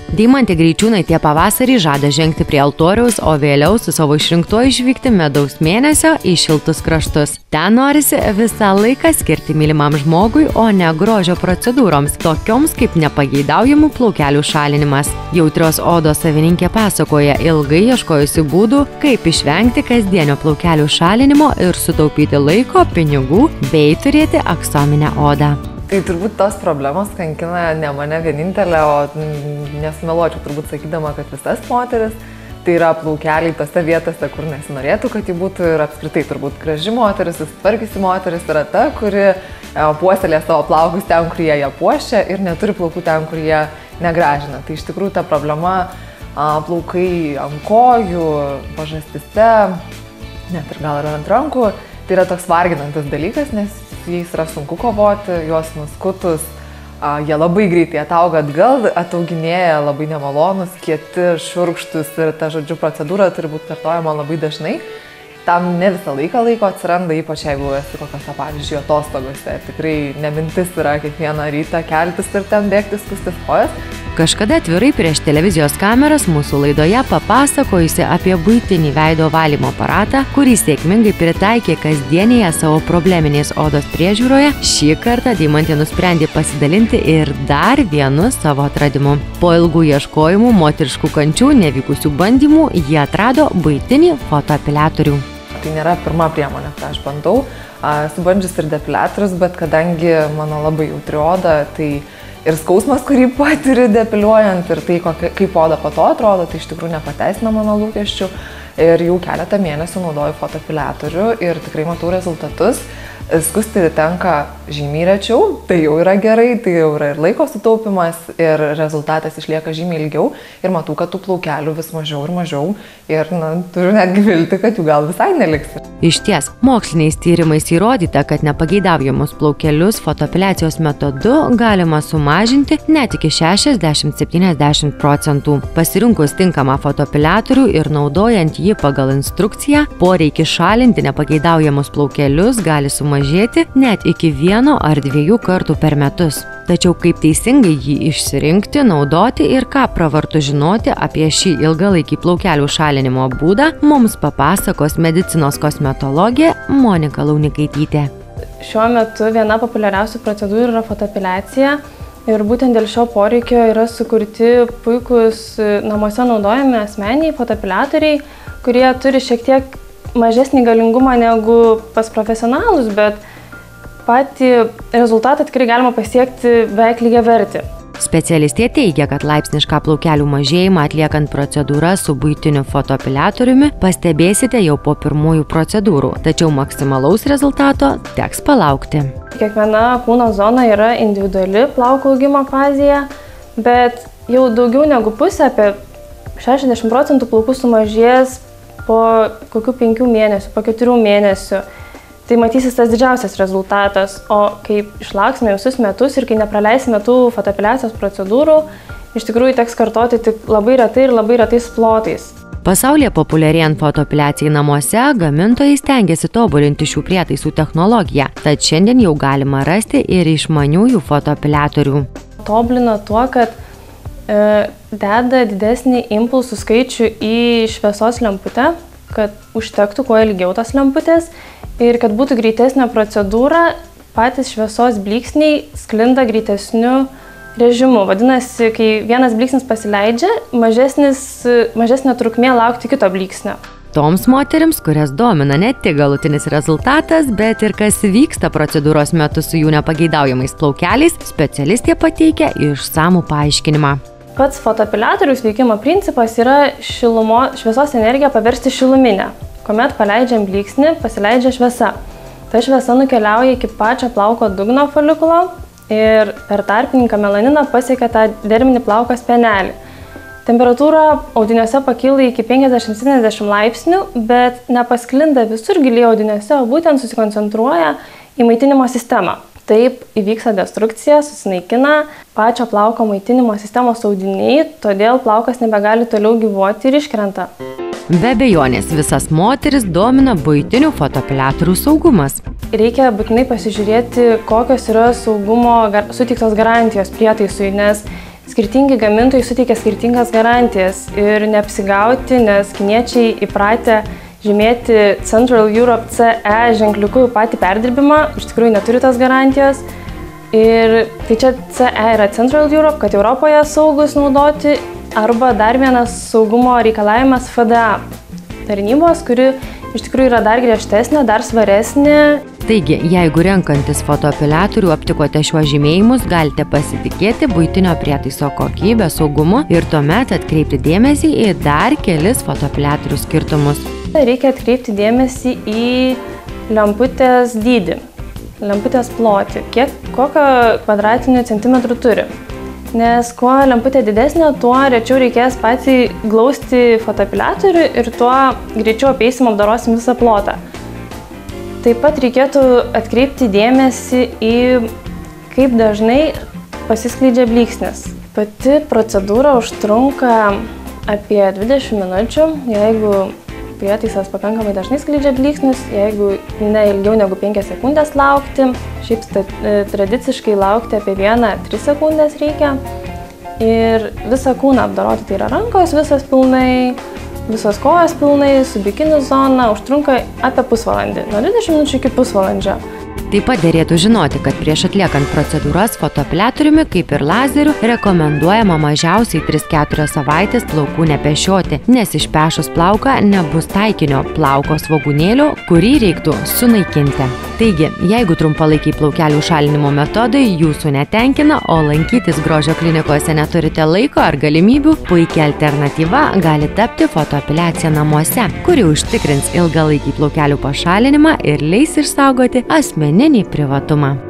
Deimantė Greičiūnaitė pavasarį žada žengti prie altoriaus, o vėliau su savo išrinktuoju išvykti medaus mėnesio į šiltus kraštus. Ten norisi visą laiką skirti mylimam žmogui, o ne grožio procedūroms, tokioms kaip nepageidaujamų plaukelių šalinimas. Jautrios odos savininkė pasakoja ilgai ieškojusi būdų, kaip išvengti kasdienio plaukelių šalinimo ir sutaupyti laiko, pinigų bei turėti aksominę odą. Tai turbūt tos problemos kankina ne mane vienintelę, o nesumeluočiau turbūt sakydama, kad visas moteris, tai yra plaukeliai tose vietose, kur nesinorėtų, kad jį būtų, ir apskritai turbūt graži moteris, susitvarkiusi moteris yra ta, kuri puoselė savo plaukus ten, kur jie puošia, ir neturi plaukų ten, kur jie negražina. Tai iš tikrųjų ta problema plaukai ant kojų, pažastyse, net ir gal ir ant rankų, tai yra toks varginantis dalykas, nes jais yra sunku kovoti, juos nuskutus, jie labai greitai atauga atgal, atauginėja labai nemalonus, kieti, šurkštus, ir ta, žodžiu, procedūra turi būti kartojama labai dažnai. Tam ne visą laiko atsiranda, ypač jeigu esi kokiose, pavyzdžiui, atostogose. Tikrai nemintis yra kiekvieną rytą keltis ir ten bėgti skustis kojas. Kažkada atvirai prieš televizijos kameras mūsų laidoje papasakojusi apie buitinį veido valymo aparatą, kurį sėkmingai pritaikė kasdienėje savo probleminės odos priežiūroje, šį kartą Deimantė nusprendė pasidalinti ir dar vienu savo atradimu. Po ilgų ieškojimų, moteriškų kančių, nevykusių bandymų, jie atrado buitinį fotoapiliatorių. Tai nėra pirma priemonė, ką aš bandau. Esu bandžius ir depiliatorius, bet kadangi mano labai jautri oda, tai ir skausmas, kurį patiri depiliuojant, ir tai, kaip oda po to atrodo, tai iš tikrųjų nepateisina mano lūkesčių. Ir jau keletą mėnesių naudoju fotoapiliatorių ir tikrai matau rezultatus. Skusti tenka žymiai rečiau, tai jau yra gerai, tai jau yra ir laiko sutaupimas, ir rezultatas išlieka žymiai ilgiau, ir matau, kad tų plaukelių vis mažiau ir mažiau, ir turiu netgi vilti, kad jų gal visai neliks. Išties, moksliniais tyrimais įrodyta, kad nepageidaujamus plaukelius fotoapiliacijos metodu galima sumažinti net iki 60–70 %. Pasirinkus tinkamą fotoapiliatorių ir naudojant jį pagal instrukciją, poreikis šalinti nepageidaujamus plaukelius gali sumažinti net iki 1 ar 2 kartų per metus. Tačiau kaip teisingai jį išsirinkti, naudoti ir ką pravartu žinoti apie šį ilgalaikį plaukelių šalinimo būdą, mums papasakos medicinos kosmetologė Monika Launikaitytė. Šiuo metu viena populiariausių procedūrų yra fotoapiliacija, ir būtent dėl šio poreikio yra sukurti puikūs namuose naudojami asmeniniai fotoapiliatoriai, kurie turi šiek tiek mažesnį galingumą negu pas profesionalus, bet patį rezultatą tikrai galima pasiekti beveik lygiavertį. Specialistė teigia, kad laipsnišką plaukelių mažėjimą atliekant procedūrą su buitiniu fotoapiliatoriumi pastebėsite jau po pirmųjų procedūrų, tačiau maksimalaus rezultato teks palaukti. Kiekviena kūno zona yra individuali plauko augimo fazėje, bet jau daugiau negu pusė, apie 60 % plaukų sumažės po kokių 5 mėnesių, po 4 mėnesių. Tai matysis tas didžiausias rezultatas, o kai išlauksime visus metus ir kai nepraleisime tų fotoapiliacijos procedūrų, iš tikrųjų teks kartoti tik labai retai ir labai retais plotais. Pasaulyje populiarėjant fotoapiliacijai namuose, gamintojai stengiasi tobulinti šių prietaisų technologiją, tad šiandien jau galima rasti ir išmaniųjų fotoapiliatorių. Tobulina tuo, kad deda didesnį impulsų skaičių į šviesos lemputę, kad užtektų kuo ilgiau tos lemputės ir kad būtų greitesnė procedūra, patys šviesos blyksniai sklinda greitesniu režimu. Vadinasi, kai vienas blyksnis pasileidžia, mažesnė trukmė laukti kito blyksnio. Toms moterims, kurias domina ne tik galutinis rezultatas, bet ir kas vyksta procedūros metu su jų nepageidaujamais plaukeliais, specialistė pateikia išsamų paaiškinimą. Pats fotoapiliatoriaus veikimo principas yra šviesos energiją paversti šiluminę. Kuomet paleidžiam blyksnį, pasileidžia šviesa. Ta šviesa nukeliauja iki pačio plauko dugno folikulo ir per tarpininką melaniną pasiekia tą derminį plauko spenelį. Temperatūra audiniuose pakyla iki 50–70 laipsnių, bet nepasklinda visur giliai audiniuose, o būtent susikoncentruoja į maitinimo sistemą. Taip įvyksta destrukcija, susinaikina pačio plauko maitinimo sistemos audiniai, todėl plaukas nebegali toliau gyvuoti ir iškrenta. Be abejonės, visas moteris domina buitinių fotoapiliatorių saugumas. Reikia būtinai pasižiūrėti, kokios yra saugumo suteiktos garantijos prietaisui, nes skirtingi gamintojai suteikia skirtingas garantijas ir neapsigauti, nes kiniečiai įpratę žymėti Central Europe CE ženkliuku patį perdirbimą, iš tikrųjų neturi tos garantijos. Ir tai čia CE yra Central Europe, kad Europoje saugus naudoti, arba dar vienas saugumo reikalavimas FDA tarnybos, kuri iš tikrųjų yra dar griežtesnė, dar svaresnė. Taigi, jeigu renkantis fotoapeliatorių aptikote šiuos žymėjimus, galite pasitikėti buitinio prietaiso kokybę, saugumu ir tuomet atkreipti dėmesį į dar kelis fotoapeliatorių skirtumus. Reikia atkreipti dėmesį į lemputės dydį, lemputės plotį, kokio kvadratinių centimetrų turi. Nes kuo lemputė didesnė, tuo rečiau reikės patį glausti fotoapeliatorių ir tuo greičiau apeisim, apdorosim visą plotą. Taip pat reikėtų atkreipti dėmesį į kaip dažnai pasiskleidžia blyksnis. Pati procedūra užtrunka apie 20 minučių, jeigu prietaisas pakankamai dažnai skleidžia blyksnius, jeigu ne ilgiau negu 5 sekundės laukti. Šiaip tradiciškai laukti apie 1-3 sekundės reikia. Ir visą kūną apdoroti, tai yra rankos visas pilnai, visos kojos pilnai, su bikini zona, užtrunka apie pusvalandį, nuo 20 minučių iki pusvalandžio. Taip pat derėtų žinoti, kad prieš atliekant procedūras fotoapeliatoriumi, kaip ir lazeriu, rekomenduojama mažiausiai 3-4 savaitės plaukų nepešioti, nes išpešus plauką nebus taikinio plauko svogūnėlio, kurį reiktų sunaikinti. Taigi, jeigu trumpalaikiai plaukelių šalinimo metodai jūsų netenkina, o lankytis grožio klinikose neturite laiko ar galimybių, puikia alternatyva gali tapti fotoapeliacija namuose, kuri užtikrins ilgalaikį plaukelių pašalinimą ir leis išsaugoti asmeninį privatumą.